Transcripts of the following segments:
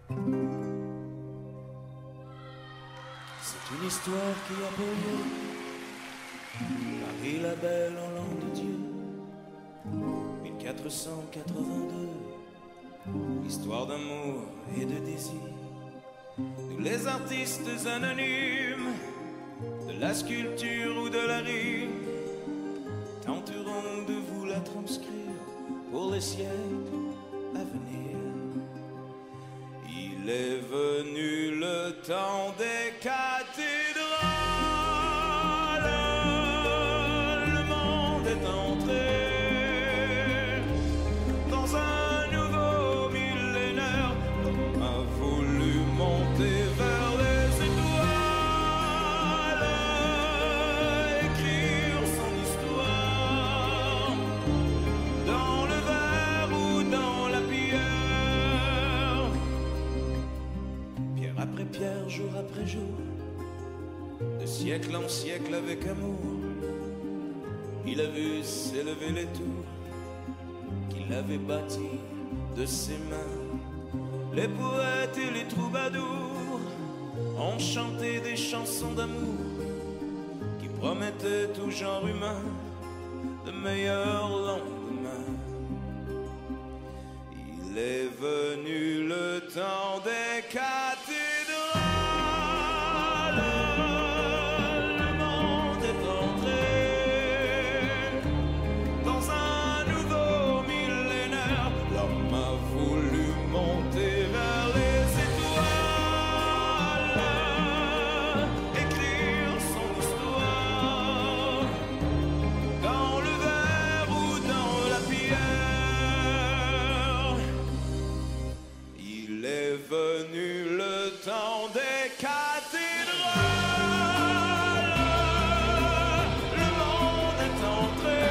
C'est une histoire qui a pour lieu Paris la belle en l'an de Dieu 1482. Histoire d'amour et de désir. Nous les artistes anonymes de la sculpture ou de la rime tenterons de vous la transcrire pour les siècles à venir. Il est venu le temps des cathédrales. Le monde est entré dans un nouveau millénaire. L'homme a voulu monter vers les étoiles, écrire son histoire dans le verre ou dans la pierre. Pierre après pierre, jour après jour, de siècle en siècle avec amour, il a vu s'élever les tours qu'il avait bâties de ses mains. Les poètes et les troubadours ont chanté des chansons d'amour qui promettaient tout genre humain de meilleurs lendemains. Il est venu le temps des cathédrales. Le monde est entré dans un nouveau millénaire. L'homme a voulu monter vers les étoiles, écrire son histoire dans le verre ou dans la pierre. Il est venu le temps des cathédrales. Le monde est entré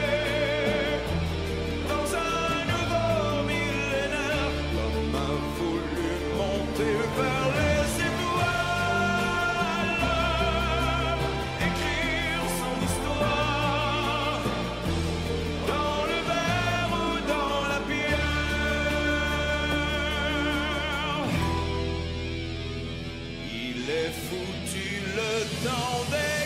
dans un nouveau millénaire. L'homme a voulu monter vers les étoiles, écrire son histoire dans le verre ou dans la pierre. Il est foutu le temps des